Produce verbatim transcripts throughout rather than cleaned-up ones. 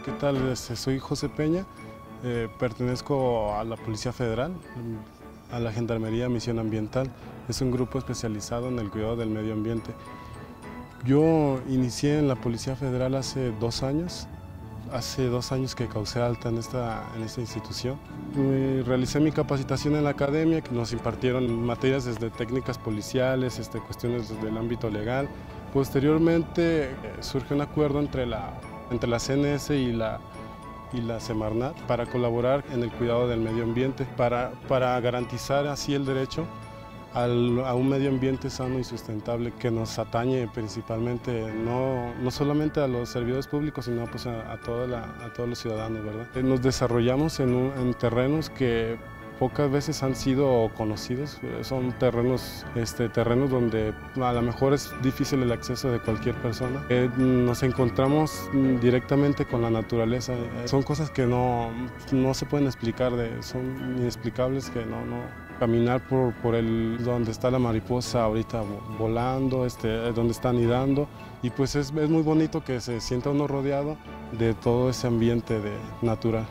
¿qué tal? Este, soy José Peña, eh, pertenezco a la Policía Federal, a la Gendarmería Misión Ambiental. Es un grupo especializado en el cuidado del medio ambiente. Yo inicié en la Policía Federal hace dos años, hace dos años que causé alta en esta, en esta institución. Y realicé mi capacitación en la academia, que nos impartieron materias desde técnicas policiales, este, cuestiones del ámbito legal. Posteriormente eh, surge un acuerdo entre la, entre la C N S y la, y la Semarnat para colaborar en el cuidado del medio ambiente, para, para garantizar así el derecho al, a un medio ambiente sano y sustentable que nos atañe principalmente, no, no solamente a los servidores públicos, sino pues a, a, toda la, a todos los ciudadanos, ¿verdad? Nos desarrollamos en, un, en terrenos que pocas veces han sido conocidos, son terrenos, este, terrenos donde a lo mejor es difícil el acceso de cualquier persona. Eh, nos encontramos directamente con la naturaleza, son cosas que no, no se pueden explicar, de, son inexplicables, que no, no. Caminar por, por el, donde está la mariposa ahorita volando, este, donde está anidando, y pues es, es muy bonito que se sienta uno rodeado de todo ese ambiente de, natural.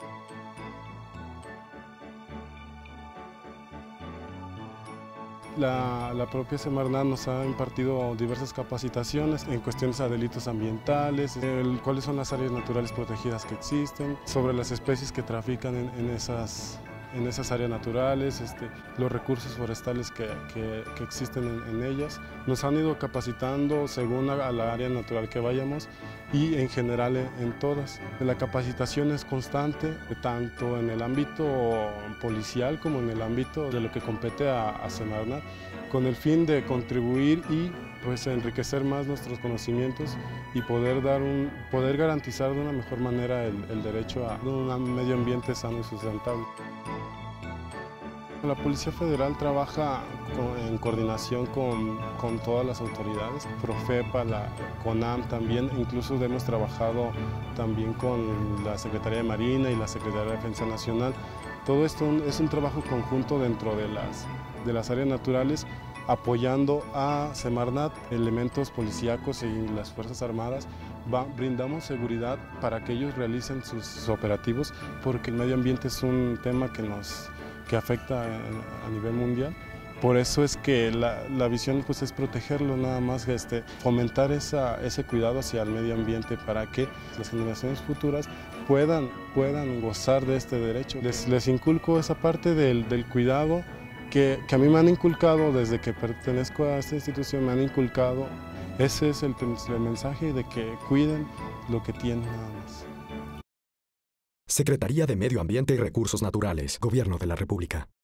La, la propia Semarnat nos ha impartido diversas capacitaciones en cuestiones a delitos ambientales, el, cuáles son las áreas naturales protegidas que existen, sobre las especies que trafican en, en esas en esas áreas naturales, este, los recursos forestales que, que, que existen en, en ellas. Nos han ido capacitando según a, a la área natural que vayamos y en general en, en todas. La capacitación es constante, tanto en el ámbito policial como en el ámbito de lo que compete a, a Semarnat, con el fin de contribuir y pues enriquecer más nuestros conocimientos y poder, dar un, poder garantizar de una mejor manera el, el derecho a un medio ambiente sano y sustentable. La Policía Federal trabaja con, en coordinación con, con todas las autoridades, Profepa, la CONAM también, incluso hemos trabajado también con la Secretaría de Marina y la Secretaría de Defensa Nacional. Todo esto es un trabajo conjunto dentro de las, de las áreas naturales, apoyando a Semarnat, elementos policíacos y las Fuerzas Armadas. Va, brindamos seguridad para que ellos realicen sus, sus operativos, porque el medio ambiente es un tema que nos que afecta a nivel mundial. Por eso es que la, la visión pues, es protegerlo, nada más este, fomentar esa, ese cuidado hacia el medio ambiente para que las generaciones futuras puedan, puedan gozar de este derecho. Les, les inculco esa parte del, del cuidado que, que a mí me han inculcado desde que pertenezco a esta institución, me han inculcado. Ese es el, el mensaje de que cuiden lo que tienen nada más. Secretaría de Medio Ambiente y Recursos Naturales, Gobierno de la República.